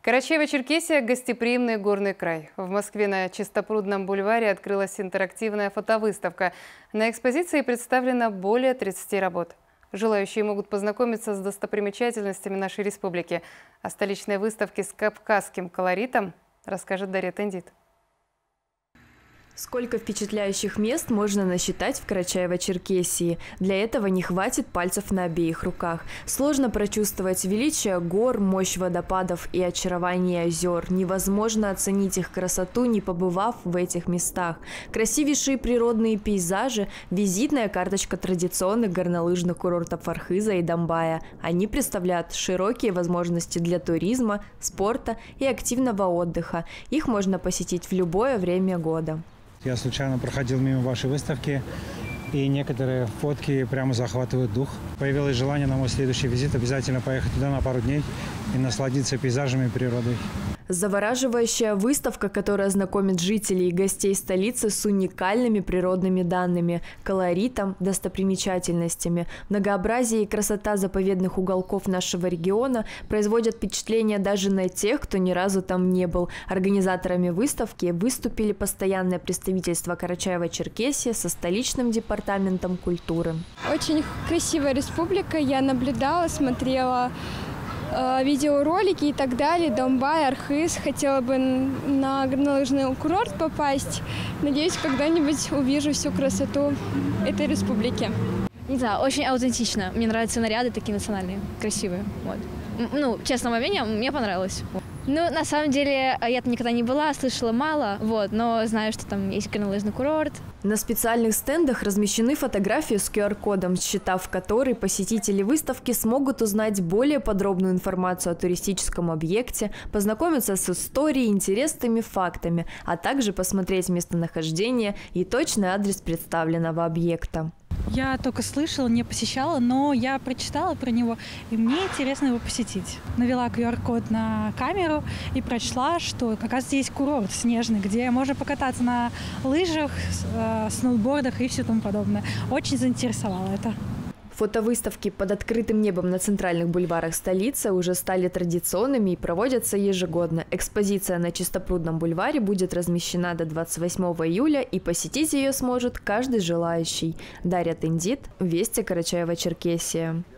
Карачаево-Черкесия – гостеприимный горный край. В Москве на Чистопрудном бульваре открылась интерактивная фотовыставка. На экспозиции представлено более 30 работ. Желающие могут познакомиться с достопримечательностями нашей республики. О столичной выставке с кавказским колоритом расскажет Дарья Тендит. Сколько впечатляющих мест можно насчитать в Карачаево-Черкесии. Для этого не хватит пальцев на обеих руках. Сложно прочувствовать величие гор, мощь водопадов и очарование озер. Невозможно оценить их красоту, не побывав в этих местах. Красивейшие природные пейзажи – визитная карточка традиционных горнолыжных курортов Архыза и Домбая. Они представляют широкие возможности для туризма, спорта и активного отдыха. Их можно посетить в любое время года. Я случайно проходил мимо вашей выставки, и некоторые фотки прямо захватывают дух. Появилось желание на мой следующий визит обязательно поехать туда на пару дней и насладиться пейзажами и природой. Завораживающая выставка, которая знакомит жителей и гостей столицы с уникальными природными данными, колоритом, достопримечательностями. Многообразие и красота заповедных уголков нашего региона производят впечатление даже на тех, кто ни разу там не был. Организаторами выставки выступили постоянное представительство Карачаево-Черкесии со столичным департаментом культуры. Очень красивая республика. Я наблюдала, смотрела видеоролики и так далее. Домбай, Архыз. Хотела бы на горнолыжный курорт попасть. Надеюсь, когда-нибудь увижу всю красоту этой республики. Не знаю, очень аутентично. Мне нравятся наряды такие национальные, красивые. Вот. Ну, честно, мне понравилось. Ну, на самом деле, я-то никогда не была, слышала мало, вот, но знаю, что там есть горнолыжный курорт. На специальных стендах размещены фотографии с QR-кодом, считав который посетители выставки смогут узнать более подробную информацию о туристическом объекте, познакомиться с историей, интересными фактами, а также посмотреть местонахождение и точный адрес представленного объекта. Я только слышала, не посещала, но я прочитала про него, и мне интересно его посетить. Навела QR-код на камеру и прочла, что как раз здесь курорт снежный, где можно покататься на лыжах, сноубордах и все тому подобное. Очень заинтересовало это. Фотовыставки под открытым небом на центральных бульварах столицы уже стали традиционными и проводятся ежегодно. Экспозиция на Чистопрудном бульваре будет размещена до 28 июля, и посетить ее сможет каждый желающий. Дарья Тендит, Вести, Карачаево-Черкесия.